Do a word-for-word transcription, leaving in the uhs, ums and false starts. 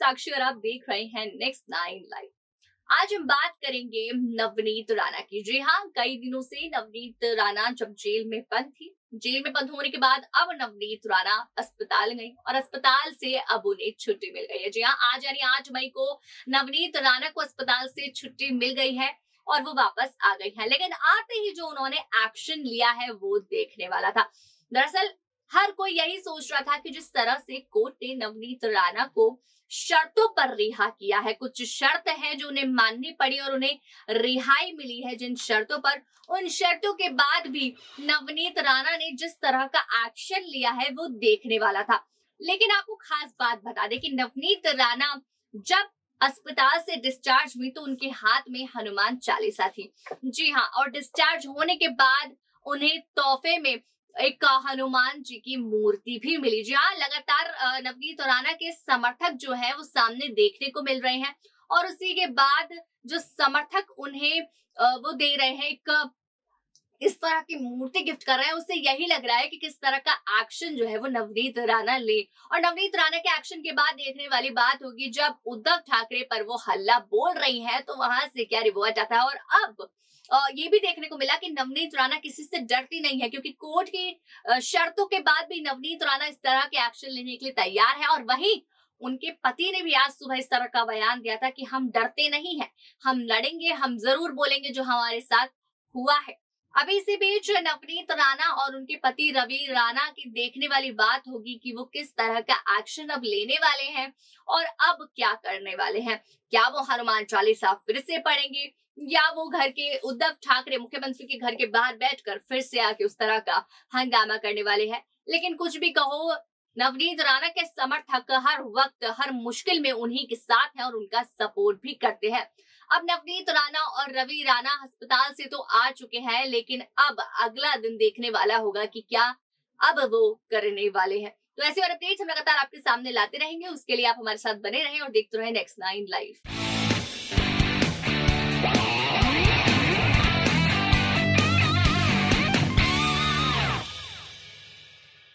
साक्षी और आप देख रहे हैं नेक्स्ट नाइन लाइव। आज हम बात करेंगे नवनीत राणा की। जी हाँ, कई दिनों से नवनीत राणा जब जेल में बंद थी, जेल में बंद होने के बाद अब नवनीत राणा अस्पताल गई और अस्पताल से अब उन्हें छुट्टी मिल गई है। जी हाँ, आज यानी आठ मई को नवनीत राणा को अस्पताल से छुट्टी मिल गई है और वो वापस आ गई है। लेकिन आते ही जो उन्होंने एक्शन लिया है वो देखने वाला था। दरअसल हर कोई यही सोच रहा था कि जिस तरह से कोर्ट ने नवनीत राणा को शर्तों पर रिहा किया है, कुछ शर्त है जो उन्हें माननी पड़ी और उन्हें रिहाई मिली है जिन शर्तों पर, उन शर्तों के बाद भी नवनीत राणा ने जिस तरह का एक्शन लिया है वो देखने वाला था। लेकिन आपको खास बात बता दें कि नवनीत राणा जब अस्पताल से डिस्चार्ज हुई तो उनके हाथ में हनुमान चालीसा थी। जी हाँ, और डिस्चार्ज होने के बाद उन्हें तोहफे में एक हनुमान जी की मूर्ति भी मिली। जी हाँ, लगातार नवनीत राणा के समर्थक जो है वो सामने देखने को मिल रहे हैं और उसी के बाद जो समर्थक उन्हें वो दे रहे हैं, एक इस तरह की मूर्ति गिफ्ट कर रहे हैं, उससे यही लग रहा है कि किस तरह का एक्शन जो है वो नवनीत राणा ले। और नवनीत राणा के एक्शन के बाद देखने वाली बात होगी, जब उद्धव ठाकरे पर वो हल्ला बोल रही हैं तो वहां से क्या रिवॉर्ट आता है। और अब ये भी देखने को मिला कि नवनीत राणा किसी से डरती नहीं है, क्योंकि कोर्ट की शर्तों के बाद भी नवनीत राणा इस तरह के एक्शन लेने के लिए तैयार है। और वहीं उनके पति ने भी आज सुबह इस तरह का बयान दिया था कि हम डरते नहीं हैं, हम लड़ेंगे, हम जरूर बोलेंगे जो हमारे साथ हुआ है। अभी इसी बीच नवनीत राणा और उनके पति रवि राणा की देखने वाली बात होगी कि वो किस तरह का एक्शन अब लेने वाले हैं और अब क्या करने वाले हैं। क्या वो हनुमान चालीसा फिर से पढ़ेंगे या वो घर के उद्धव ठाकरे मुख्यमंत्री के घर के बाहर बैठकर फिर से आके उस तरह का हंगामा करने वाले हैं। लेकिन कुछ भी कहो, नवनीत राणा के समर्थक हर वक्त हर मुश्किल में उन्हीं के साथ हैं और उनका सपोर्ट भी करते हैं। अब नवनीत राणा और रवि राणा अस्पताल से तो आ चुके हैं, लेकिन अब अगला दिन देखने वाला होगा कि क्या अब वो करने वाले हैं। तो ऐसे और अपडेट्स हम लगातार आपके सामने लाते रहेंगे। उसके लिए आप हमारे साथ बने रहें और देखते रहें नेक्स्ट नाइन लाइव।